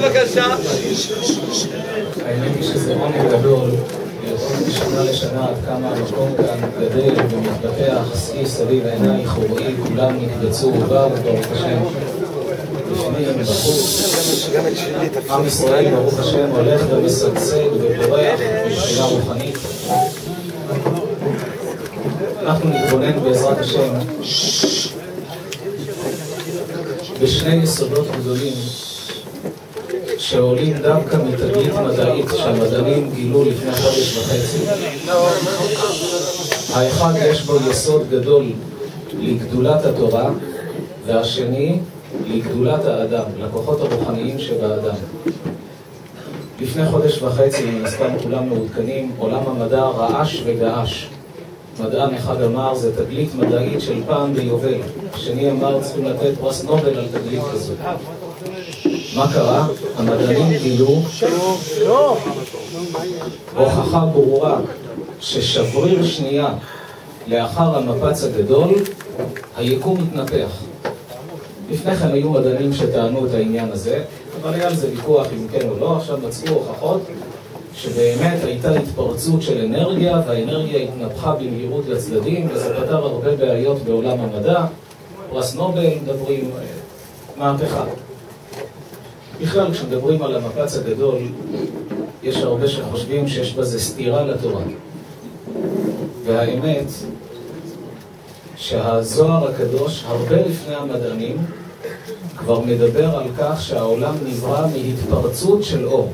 בבקשה. האמת היא שזה עונג גדול, לראות משנה לשנה עד כמה המקום כאן גדל ומתפתח, סעי סביב עינייך וראי, כולם נקבצו ובאו, ברוך השם. בפנים, בחוץ, עם ישראל ברוך השם הולך ומשגשג ופורח מבחינה רוחנית. אנחנו נתבונן בעזרת השם בשני יסודות גדולים שעולים דווקא מתגלית מדעית שהמדענים גילו לפני חודש וחצי. האחד יש בו יסוד גדול לגדולת התורה, והשני לגדולת האדם, לכוחות הרוחניים שבאדם. לפני חודש וחצי, מסתם כולם מעודכנים, עולם המדע רעש וגעש. מדען אחד אמר, זה תגלית מדעית של פעם ביובל. השני אמר, צריכים לתת פרס נובל על תגלית כזו. מה קרה? המדענים גילו הוכחה ברורה ששבריר שנייה לאחר המפץ הגדול, היקום מתנפח. לפני כן היו מדענים שטענו את העניין הזה, אבל היה לזה ויכוח אם כן או לא. עכשיו מצאו הוכחות שבאמת הייתה התפרצות של אנרגיה, והאנרגיה התנפחה במהירות לצדדים, וזה פתר הרבה בעיות בעולם המדע. פרס נובל מדברים, מהפכה. בכלל, כשמדברים על המפץ הגדול, יש הרבה שחושבים שיש בזה סתירה לתורה. והאמת, שהזוהר הקדוש, הרבה לפני המדענים, כבר מדבר על כך שהעולם נברא מהתפרצות של אור.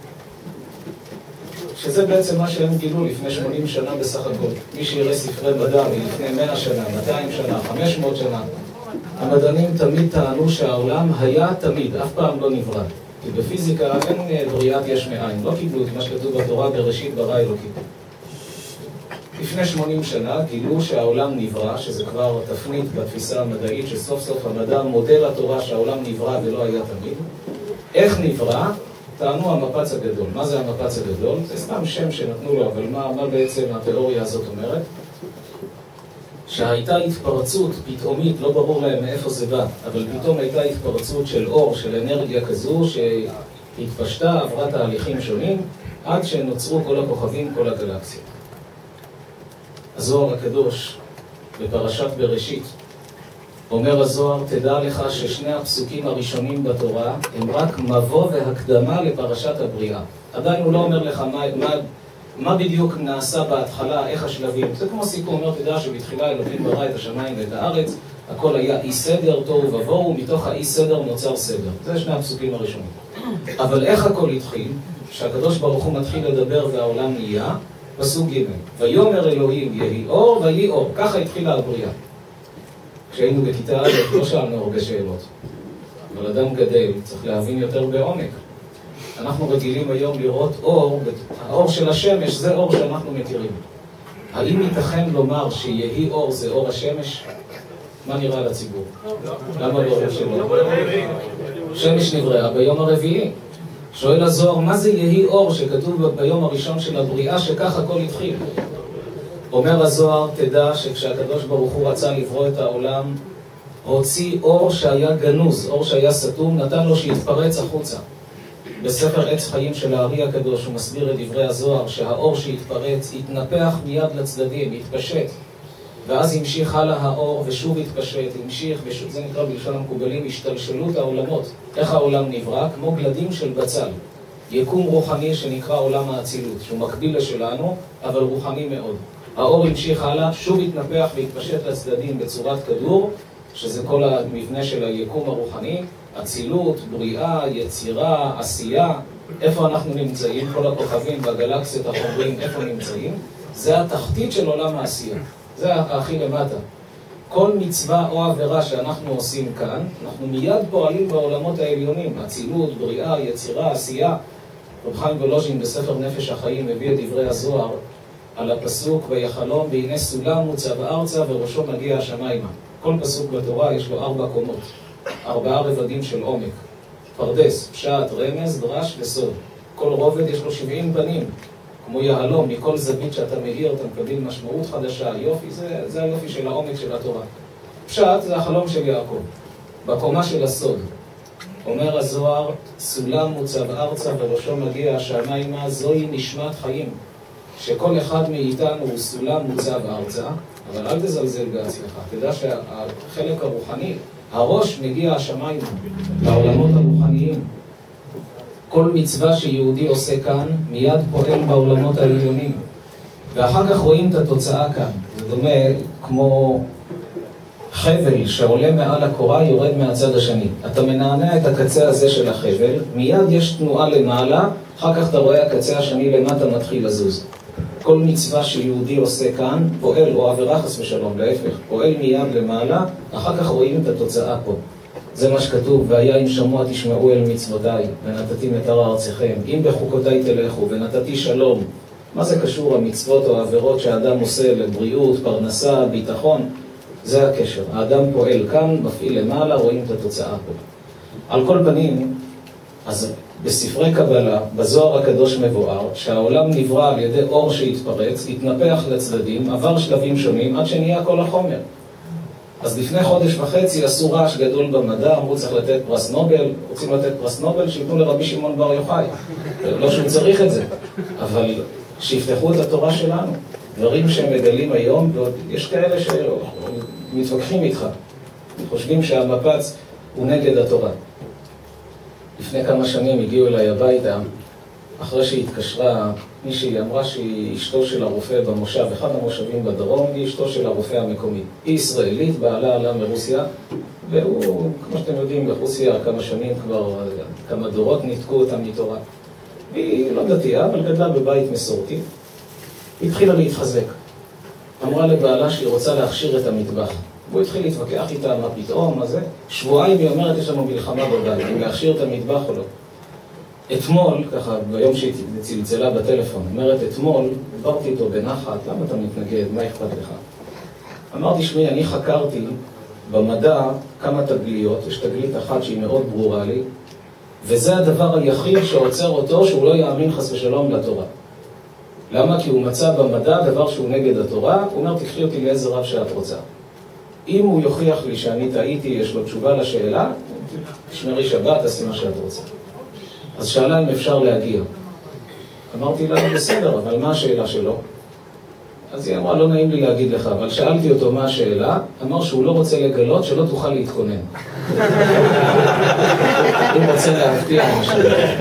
שזה בעצם מה שהם גילו לפני 80 שנה בסך הכל. מי שיראה ספרי מדע מלפני 100 שנה, 200 שנה, 500 שנה, המדענים תמיד טענו שהעולם היה תמיד, אף פעם לא נברא. כי בפיזיקה אין בריאת יש מאין, לא קיבלו את מה שכתוב בתורה בראשית ברא אלוקים. לפני 80 שנה גילו שהעולם נברא, שזה כבר תפנית בתפיסה המדעית, שסוף סוף המדע מודל התורה שהעולם נברא ולא היה תמיד. איך נברא? טענו המפץ הגדול. מה זה המפץ הגדול? זה סתם שם שנתנו לו, אבל מה בעצם התיאוריה הזאת אומרת? שהייתה התפרצות פתאומית, לא ברור להם מאיפה זה בא, אבל פתאום הייתה התפרצות של אור, של אנרגיה כזו, שהתפשטה, עברה תהליכים שונים, עד שנוצרו כל הכוכבים, כל הגלקסיות. הזוהר הקדוש, בפרשת בראשית, אומר הזוהר, תדע לך ששני הפסוקים הראשונים בתורה הם רק מבוא והקדמה לפרשת הבריאה. עדיין הוא לא אומר לך מה בדיוק נעשה בהתחלה, איך השלבים. זה כמו סיכום, אומר, תדע שבתחילה אלוהים ברא את השמיים ואת הארץ, הכל היה אי סדר, תוהו ובוהו, ומתוך האי סדר נוצר סדר. זה שני הפסוקים הראשונים. אבל איך הכל התחיל? שהקדוש ברוך הוא מתחיל לדבר והעולם נהיה, פסוק ג' ויאמר אלוהים יהי אור ויהי אור. ככה התחילה הבריאה. כשהיינו בכיתה א' לא שאלנו הרבה שאלות. אבל אדם גדל, צריך להבין יותר בעומק. אנחנו רגילים היום לראות אור, האור של השמש זה אור שאנחנו מכירים. האם ייתכן לומר שיהי אור זה אור השמש? מה נראה לציבור? למה לא אור שלו? שמש נבראה ביום הרביעי. שואל הזוהר, מה זה יהי אור שכתוב ביום הראשון של הבריאה שכך הכל התחיל? אומר הזוהר, תדע שכשהקדוש ברוך הוא רצה לברוא את העולם, הוציא אור שהיה גנוז, אור שהיה סתום, נתן לו שיתפרץ החוצה. בספר עץ חיים של הארי הקדוש הוא מסביר את דברי הזוהר שהאור שהתפרץ התנפח מיד לצדדים, התפשט, ואז המשיך הלאה האור ושוב התפשט, המשיך ושוב, זה נקרא בלשון המקובלים השתלשלות העולמות. איך העולם נברא? כמו גלדים של בצל. יקום רוחני שנקרא עולם האצילות, שהוא מקביל לשלנו, אבל רוחני מאוד. האור המשיך הלאה, שוב התנפח והתפשט לצדדים בצורת כדור, שזה כל המבנה של היקום הרוחני, אצילות, בריאה, יצירה, עשייה. איפה אנחנו נמצאים? כל הכוכבים והגלקסיות החומרים, איפה נמצאים? זה התחתית של עולם העשייה. זה הכי למטה. כל מצווה או עבירה שאנחנו עושים כאן, אנחנו מיד פועלים בעולמות העליונים. אצילות, בריאה, יצירה, עשייה. רב חיים וולוז'ין בספר נפש החיים מביא את דברי הזוהר על הפסוק ויחלום והנה סולם מוצב ארצה וראשו מגיע השמיימה. כל פסוק בתורה יש לו 4 קומות, 4 רבדים של עומק. פרדס, פשט, רמז, דרש וסוד. כל רובד יש לו 70 פנים, כמו יהלום, מכל זווית שאתה מאיר אתה מקבל משמעות חדשה. יופי, זה היופי של העומק של התורה. פשט זה החלום של יעקב, בקומה של הסוד. אומר הזוהר, סולם מוצב ארצה וראשו מגיע השמיימה, זוהי נשמת חיים. שכל אחד מאיתנו הוא סולם מוצב ארצה, אבל אל תזלזל בעצמך. תדע שהחלק הרוחני, הראש מגיע השמיימה, לעולמות הרוחניים. כל מצווה שיהודי עושה כאן, מיד פועל בעולמות העליונים. ואחר כך רואים את התוצאה כאן. זה דומה כמו חבל שעולה מעל הקורה, יורד מהצד השני. אתה מנענע את הקצה הזה של החבל, מיד יש תנועה למעלה, אחר כך אתה רואה הקצה השני למטה מתחיל לזוז. כל מצווה שיהודי עושה כאן, פועל, או עבירה חס ושלום, להפך, פועל מיד למעלה, אחר כך רואים את התוצאה פה. זה מה שכתוב, והיה אם שמוע תשמעו אל מצוותיי, ונתתי מטר ארציכם, אם בחוקותיי תלכו, ונתתי שלום. מה זה קשור המצוות או העבירות שהאדם עושה לבריאות, פרנסה, ביטחון? זה הקשר. האדם פועל כאן, מפעיל למעלה, רואים את התוצאה פה. על כל פנים, אז בספרי קבלה, בזוהר הקדוש מבואר, שהעולם נברא על ידי אור שהתפרץ, התנפח לצדדים, עבר שלבים שונים, עד שנהיה כל החומר. אז לפני חודש וחצי עשו רעש גדול במדע, אמרו צריך לתת פרס נובל, רוצים לתת פרס נובל, שיתנו לרבי שמעון בר יוחאי. לא שהוא צריך את זה, אבל שיפתחו את התורה שלנו. דברים שהם מגלים היום, ויש כאלה שמתווכחים איתך, חושבים שהמפץ הוא נגד התורה. לפני כמה שנים הגיעו אליי הביתה, אחרי שהיא התקשרה, מישהי אמרה שהיא אשתו של הרופא במושב, אחד המושבים בדרום, היא אשתו של הרופא המקומי. היא ישראלית, בעלה עלה מרוסיה, והוא, כמו שאתם יודעים, ברוסיה כמה שנים כבר, כמה דורות ניתקו אותה מתורה. והיא לא דתייה, אבל גדלה בבית מסורתי. היא התחילה להתחזק. אמרה לבעלה שהיא רוצה להכשיר את המטבח. הוא התחיל להתווכח איתה, מה פתאום, מה זה? שבועיים היא אומרת, יש לנו מלחמה בבית, אם להכשיר את המטבח או לא. אתמול, ככה, ביום שהיא צלצלה בטלפון, אומרת, אתמול, דיברתי איתו בנחת, למה אתה מתנגד, מה אכפת לך? אמרתי, שמי, אני חקרתי במדע כמה תגליות, יש תגלית אחת שהיא מאוד ברורה לי, וזה הדבר היחיד שעוצר אותו, שהוא לא יאמין חס ושלום לתורה. למה? כי הוא מצא במדע דבר שהוא נגד התורה, הוא אומר, תקחי אותי לאיזה רב שאת רוצה. אם הוא יוכיח לי שאני טעיתי, יש לו תשובה לשאלה, תשמרי שבת, תעשי מה שאת רוצה. אז שאלה אם אפשר להגיע. אמרתי לה, בסדר, אבל מה השאלה שלו? אז היא אמרה, לא נעים לי להגיד לך, אבל שאלתי אותו מה השאלה, אמר שהוא לא רוצה לגלות, שלא תוכל להתכונן. הוא רוצה להבטיח משהו.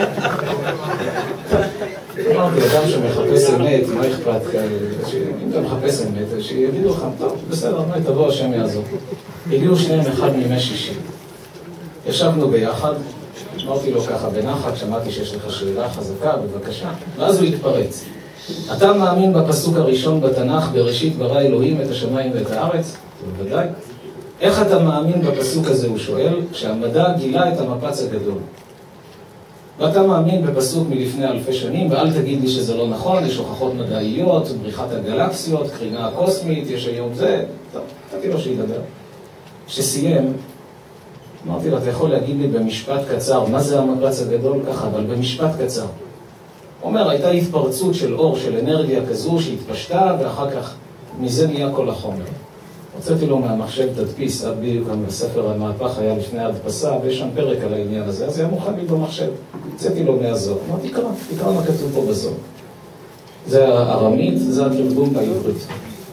אמרתי, אדם שמחפש אמת, מה אכפת כאלה? אם אתה מחפש אמת, שיגידו לך, טוב, בסדר, תבוא השם יעזור. הגיעו שניהם אחד מימי שישי. ישבנו ביחד, אמרתי לו ככה בנחת, שמעתי שיש לך שאלה חזקה, בבקשה. ואז הוא התפרץ. אתה מאמין בפסוק הראשון בתנ"ך, בראשית ברא אלוהים את השמיים ואת הארץ? בוודאי. איך אתה מאמין בפסוק הזה, הוא שואל, שהמדע גילה את המפץ הגדול? ואתה מאמין בפסוק מלפני אלפי שנים, ואל תגיד לי שזה לא נכון, יש הוכחות מדעיות, בריחת הגלקסיות, קרינה הקוסמית, יש היום זה, טוב, נתתי לו שידבר. כשסיים, אמרתי לו, אתה יכול להגיד לי במשפט קצר, מה זה המפץ הגדול ככה, אבל במשפט קצר. הוא אומר, הייתה התפרצות של אור, של אנרגיה כזו שהתפשטה, ואחר כך מזה נהיה כל החומר. הוצאתי לו מהמחשב תדפיס, עד בדיוק הספר המהפך היה לפני ההדפסה, ויש שם פרק על העניין הזה, אז היה מוכן לי במחשב. הוצאתי לו מהזוהר, אמרתי, תקרא מה כתוב פה בזוהר. זה הארמית, זה התרגום בעברית.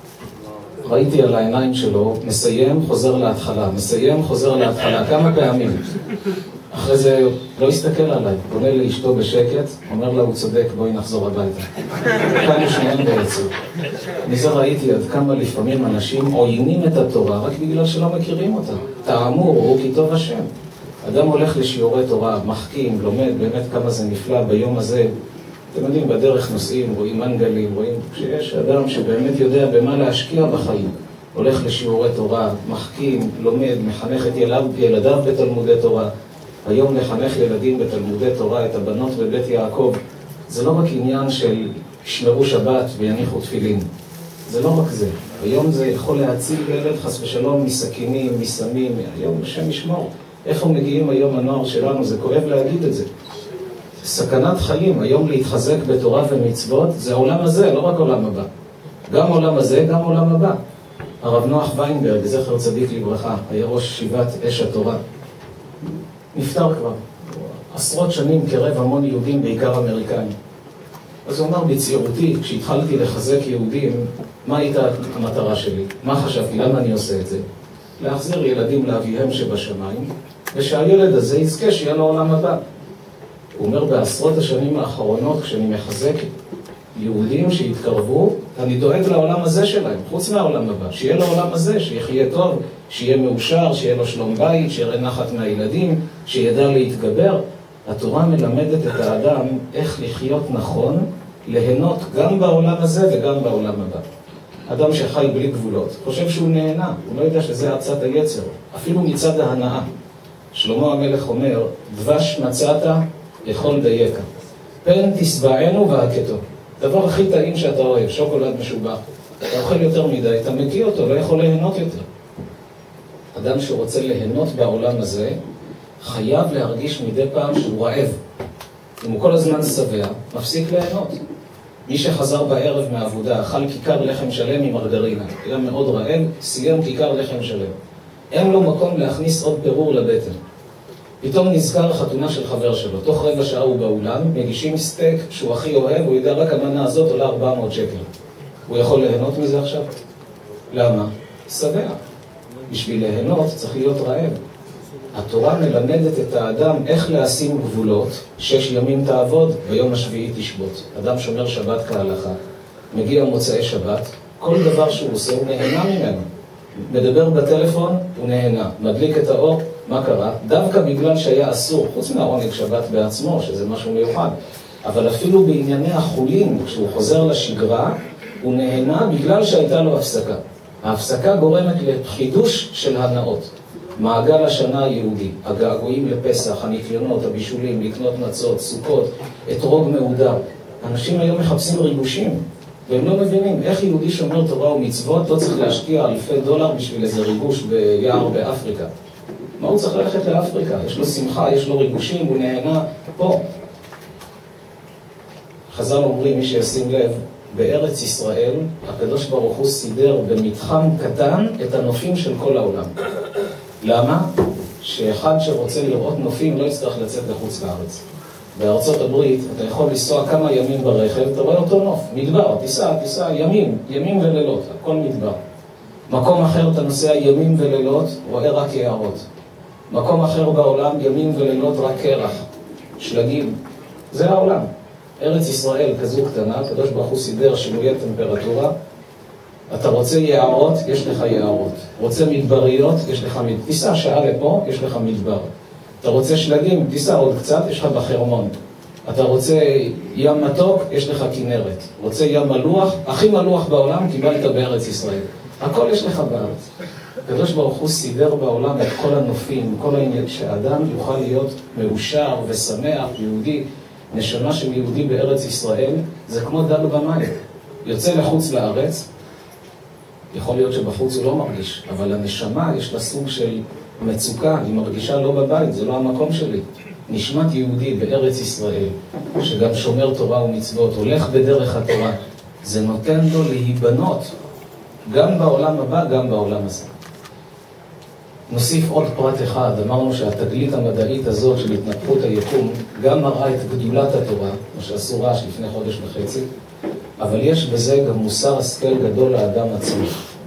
ראיתי על העיניים שלו, מסיים, חוזר להתחלה, מסיים, חוזר להתחלה, כמה פעמים. אחרי זה לא הסתכל עליי, פונה לאשתו בשקט, אומר לה, הוא צודק, בואי נחזור הביתה. כמה שניהם ויצאו. מזה ראיתי עד כמה לפעמים אנשים עוינים את התורה רק בגלל שלא מכירים אותה. תאמור, הוא כי טוב השם. אדם הולך לשיעורי תורה, מחכים, לומד, באמת כמה זה נפלא ביום הזה. אתם יודעים, בדרך נוסעים, רואים מנגלים, רואים שיש אדם שבאמת יודע במה להשקיע בחיים. הולך לשיעורי תורה, מחכים, לומד, מחנך את ילדיו בתלמודי תורה. היום לחנך ילדים בתלמודי תורה, את הבנות בבית יעקב, זה לא רק עניין של שמרו שבת ויניחו תפילין. זה לא רק זה. היום זה יכול להציל ילד חס ושלום מסכינים, מסמים, היום השם ישמור. איפה מגיעים היום הנוער שלנו? זה כואב להגיד את זה. סכנת חיים, היום להתחזק בתורה ומצוות, זה העולם הזה, לא רק עולם הבא. גם עולם הזה, גם עולם הבא. הרב נוח ויינברג, זכר צדיק לברכה, היה ראש ישיבת אש התורה. נפטר כבר. עשרות שנים קרב המון יהודים, בעיקר אמריקאים. אז הוא אמר, בצעירותי, כשהתחלתי לחזק יהודים, מה הייתה המטרה שלי? מה חשבתי? למה אני עושה את זה? להחזיר ילדים לאביהם שבשמיים, ושהילד הזה יזכה שיהיה לו עולם הבא. הוא אומר, בעשרות השנים האחרונות, כשאני מחזק יהודים שהתקרבו, אני דואג לעולם הזה שלהם, חוץ מהעולם הבא. שיהיה לו עולם הזה, שיחיה טוב, שיהיה מאושר, שיהיה לו שלום בית, שיראה נחת מהילדים, שידע להתגבר. התורה מלמדת את האדם איך לחיות נכון, ליהנות גם בעולם הזה וגם בעולם הבא. אדם שחי בלי גבולות, חושב שהוא נהנה, הוא לא יודע שזה עצת היצר, אפילו מצד ההנאה. שלמה המלך אומר, דבש מצאת, יכול דייקה. פן תשבענו והקטו. דבר הכי טעים שאתה אוהב, שוקולד משובח. אתה אוכל יותר מדי, אתה מקיא אותו, לא יכול ליהנות יותר. אדם שרוצה ליהנות בעולם הזה, חייב להרגיש מדי פעם שהוא רעב. אם הוא כל הזמן שבע, מפסיק ליהנות. מי שחזר בערב מהעבודה, אכל כיכר לחם שלם עם מרגרינה, היה מאוד רעב, סיים כיכר לחם שלם. אין לו מקום להכניס עוד פירור לבטן. פתאום נזכר חתונה של חבר שלו, תוך רבע שעה הוא באולם, מגישים סטייק שהוא הכי אוהב, הוא יודע רק המנה הזאת עולה 400 שקל. הוא יכול ליהנות מזה עכשיו? למה? שבע. בשביל ליהנות צריך להיות רעב. התורה מלמדת את האדם איך לשים גבולות, 6 ימים תעבוד, ביום השביעי תשבות. אדם שומר שבת כהלכה, מגיע מוצאי שבת, כל דבר שהוא עושה הוא נהנה ממנו. מדבר בטלפון, הוא נהנה. מדליק את האור, מה קרה? דווקא בגלל שהיה אסור, חוץ מהעונג שבת בעצמו, שזה משהו מיוחד. אבל אפילו בענייני החולין, כשהוא חוזר לשגרה, הוא נהנה בגלל שהייתה לו הפסקה. ההפסקה גורמת לחידוש של הנאות. מעגל השנה היהודי, הגעגועים לפסח, הניקיונות, הבישולים, לקנות מצות, סוכות, אתרוג מהודר. אנשים היום מחפשים ריגושים, והם לא מבינים איך יהודי שומר תורה ומצוות לא צריך להשקיע $1,000 בשביל איזה ריגוש ביער באפריקה. מה הוא צריך ללכת לאפריקה? יש לו שמחה, יש לו ריגושים, הוא נהנה פה. חז"ל אומרים, מי שישים לב, בארץ ישראל, הקדוש ברוך הוא סידר במתחם קטן את הנופים של כל העולם. למה? שאחד שרוצה לראות נופים לא יצטרך לצאת לחוץ לארץ. בארצות הברית אתה יכול לנסוע כמה ימים ברכב, אתה רואה אותו נוף, מדבר, תיסע, ימים ולילות, הכל מדבר. מקום אחר אתה נוסע ימים ולילות, רואה רק יערות. מקום אחר בעולם, ימים ולילות רק קרח, שלגים. זה העולם. ארץ ישראל כזו קטנה, הקדוש ברוך הוא סידר שינויי טמפרטורה. אתה רוצה יערות, יש לך יערות. רוצה מדבריות, יש לך מדבר. תיסע שעה לפה, יש לך מדבר. אתה רוצה שלגים, תיסע עוד קצת, יש לך בחרמון. אתה רוצה ים מתוק, יש לך כנרת. רוצה ים מלוח, הכי מלוח בעולם קיבלת בארץ ישראל. הכל יש לך בארץ. הקדוש ברוך הוא סידר בעולם את כל הנופים, כל העניין שהאדם יוכל להיות מאושר ושמח, יהודי. נשמה של יהודי בארץ ישראל זה כמו דל במים. יוצא לחוץ לארץ, יכול להיות שבחוץ הוא לא מרגיש, אבל הנשמה יש לה סוג של מצוקה, היא מרגישה לא בבית, זה לא המקום שלי. נשמת יהודי בארץ ישראל, שגם שומר תורה ומצוות, הולך בדרך התורה, זה נותן לו להיבנות, גם בעולם הבא, גם בעולם הזה. נוסיף עוד פרט אחד, אמרנו שהתגלית המדעית הזאת של התנפחות היקום גם מראה את גדולת התורה, מה שעשו רעש לפני חודש וחצי, אבל יש בזה גם מוסר השכל גדול לאדם עצמו.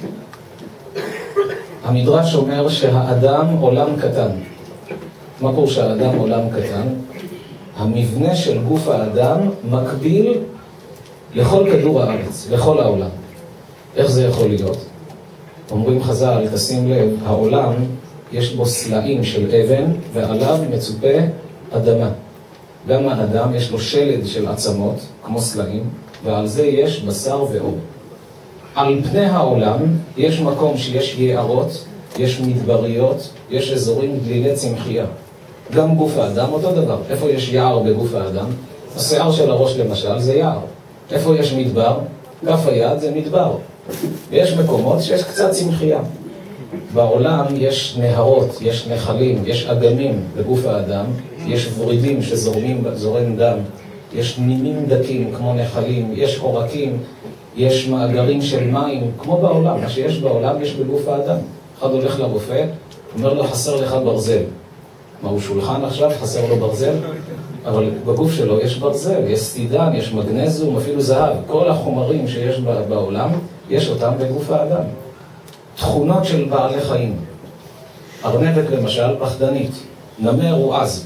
המדרש אומר שהאדם עולם קטן. מה פירוש שהאדם עולם קטן? המבנה של גוף האדם מקביל לכל כדור הארץ, לכל העולם. איך זה יכול להיות? אומרים חז"ל, תשים לב, העולם יש בו סלעים של אבן ועליו מצופה אדמה. גם האדם יש לו שלד של עצמות, כמו סלעים, ועל זה יש בשר ואור. על פני העולם יש מקום שיש יערות, יש מדבריות, יש אזורים גלילי צמחייה. גם גוף האדם אותו דבר. איפה יש יער בגוף האדם? השיער של הראש למשל זה יער. איפה יש מדבר? כף היד זה מדבר. ויש מקומות שיש קצת צמחייה. בעולם יש נהרות, יש נחלים, יש אגמים בגוף האדם, יש ורידים שזורם דם, יש נימים דקים כמו נחלים, יש עורקים, יש מאגרים של מים, כמו בעולם, מה שיש בעולם יש בגוף האדם. אחד הולך לרופא, אומר לו חסר לך ברזל. מה, הוא שולחן עכשיו, חסר לו ברזל? אבל בגוף שלו יש ברזל, יש סטידן, יש מגנזיום, אפילו זהב. כל החומרים שיש בעולם, יש אותם בגוף האדם. תכונות של בעלי חיים. ארנבת למשל, פחדנית. נמר הוא עז.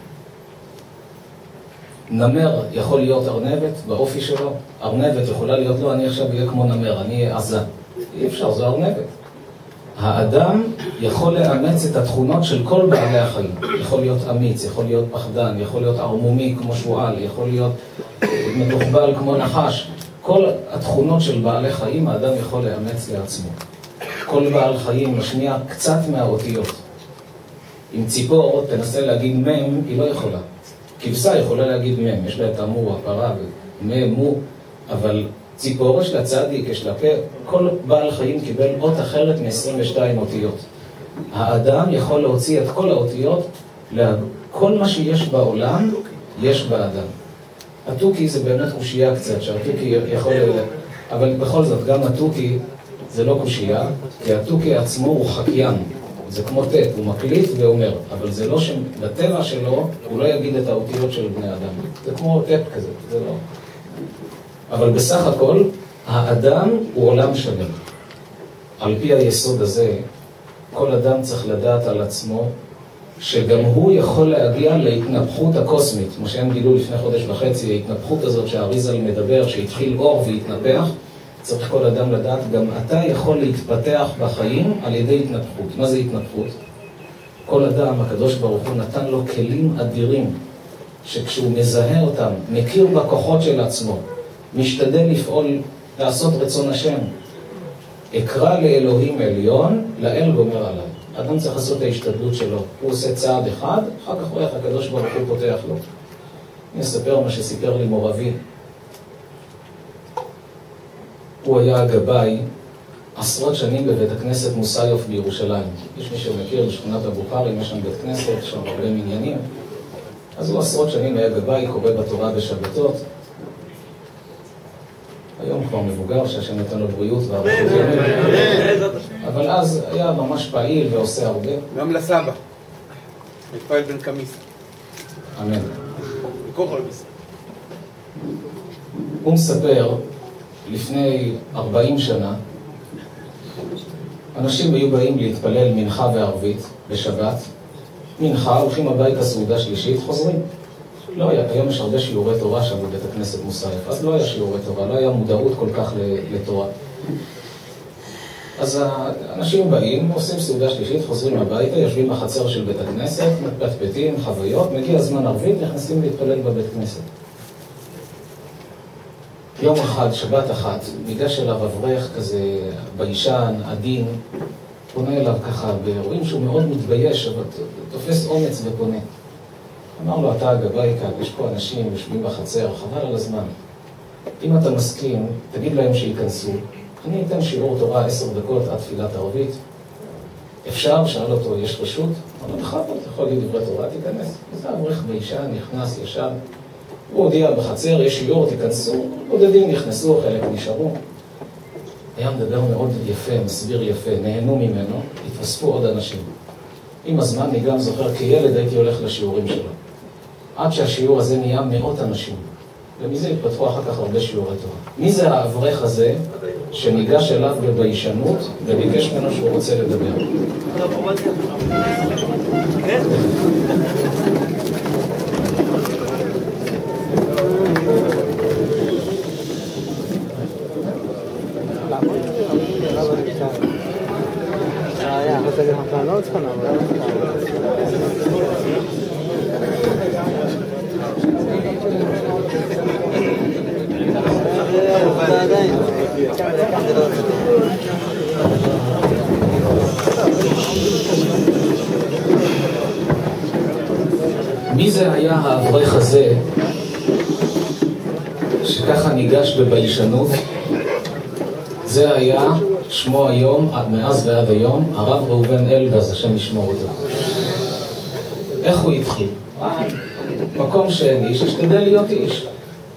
נמר יכול להיות ארנבת באופי שלו. ארנבת יכולה להיות לו, אני עכשיו אהיה כמו נמר, אני אהיה עזה. אי אפשר, זו ארנבת. האדם יכול לאמץ את התכונות של כל בעלי החיים. יכול להיות אמיץ, יכול להיות פחדן, יכול להיות ערמומי כמו שועל, יכול להיות מתוחבל כמו נחש. כל התכונות של בעלי חיים האדם יכול לאמץ לעצמו. כל בעל חיים משמיע קצת מהאותיות. אם ציפור תנסה להגיד מם, היא לא יכולה. כבשה יכולה להגיד מם, יש לה את אמור, הפרה, ממו, אבל ציפור יש לה צדיק, יש לה פה. כל בעל חיים קיבל אות אחרת מ-22 אותיות. האדם יכול להוציא את כל האותיות, כל מה שיש בעולם, יש באדם. התוכי זה באמת קושייה קצת, שהתוכי יכול... אבל בכל זאת, גם התוכי זה לא קושייה, כי התוכי עצמו הוא חקיין. זה כמו טט, הוא מקליט ואומר, אבל זה לא שבטבע שלו, הוא לא יגיד את האותיות של בני אדם. זה כמו טט כזה, זה לא... אבל בסך הכל, האדם הוא עולם שלם. על פי היסוד הזה, כל אדם צריך לדעת על עצמו, שגם הוא יכול להגיע להתנפחות הקוסמית. כמו שהם גילו לפני חודש וחצי, ההתנפחות הזאת שהאריזל מדבר, שהתחיל אור והתנפח, צריך כל אדם לדעת, גם אתה יכול להתפתח בחיים על ידי התנפחות. מה זה התנפחות? כל אדם, הקדוש ברוך הוא נתן לו כלים אדירים, שכשהוא מזהה אותם, מכיר בכוחות של עצמו, משתדל לפעול, לעשות רצון השם. אקרא לאלוהים עליון, לאל גומר עליי. אדם צריך לעשות את ההשתדלות שלו. הוא עושה צעד אחד, אחר כך רואה איך הקדוש ברוך הוא פותח לו. אני אספר מה שסיפר לי מורבי. הוא היה הגבאי עשרות שנים בבית הכנסת מוסיוף בירושלים. יש מי שמכיר בשכונת הבוכרים, יש שם בית כנסת, שם הרבה מניינים. אז הוא עשרות שנים היה גבאי, קורא בתורה בשבתות. היום כבר מבוגר, שהשם נתן לו בריאות ואריכות ימים. אבל אז היה ממש פעיל ועושה הרבה. גם לסבא. מתפעל בן קמיס. אמן. כל ביס. הוא מספר, לפני 40 שנה, אנשים היו באים להתפלל מנחה וערבית בשבת. מנחה, הולכים הביתה סעודה שלישית, חוזרים. לא היה, היום יש הרבה שיעורי תורה שם בבית הכנסת מוסיוף, אז לא היה שיעורי תורה, לא היה מודעות כל כך לתורה. אז האנשים באים, עושים סעודה שלישית, חוזרים הביתה, יושבים בחצר של בית הכנסת, מתפטפטים, חוויות, מגיע זמן ערבית, נכנסים להתפלל בבית כנסת. יום אחד, שבת אחת, ניגש אליו אברך כזה, ביישן, עדין, פונה אליו ככה, ורואים שהוא מאוד מתבייש, אבל תופס אומץ ופונה. אמר לו, אתה הגבאי כאן, יש פה אנשים יושבים בחצר, חבל על הזמן. אם אתה מסכים, תגיד להם שיכנסו. אני אתן שיעור תורה 10 דקות עד תפילת ערבית. אפשר? שאל אותו, יש רשות? אמר לך, אתה יכול להגיד דברי תורה, תיכנס. זה אברך ביישן, נכנס, ישב. הוא הודיע בחצר, יש שיעור, תיכנסו. בודדים נכנסו, חלק נשארו. היה מדבר מאוד יפה, מסביר יפה, נהנו ממנו, התווספו עוד אנשים. עם הזמן אני גם זוכר, כילד הייתי הולך לשיעורים שלו. עד שהשיעור הזה נהיה מאות אנשים. ומזה התפתחו אחר כך הרבה שיעורי תורה. מי זה האברך הזה שניגש אליו בביישנות וביקש ממנו שהוא רוצה לדבר? מי זה היה האברך הזה שככה ניגש בביישנות? זה היה שמו היום, מאז ועד היום, הרב ראובן אלבז, השם ישמור אותו. איך הוא התחיל? מקום שאני איש, אשתדל להיות איש.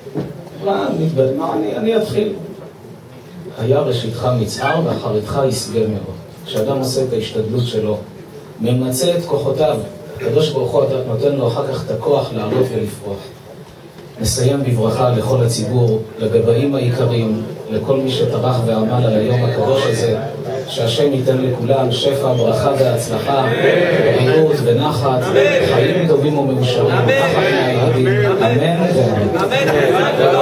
אני אתחיל. היה ראשיתך מצער ואחריתך ישגה מאוד. כשאדם עושה את ההשתדלות שלו, ממצא את כוחותיו, הקדוש ברוך הוא נותן לו אחר כך את הכוח לעלות ולפרוח. נסיים בברכה לכל הציבור, לגבאים העיקריים, לכל מי שטרח ועמל על היום הקדוש הזה, שהשם ייתן לכולם שפע, ברכה והצלחה, בריאות ונחת, חיים טובים ומאושרים, נחת מהילדים, אמן ואמן.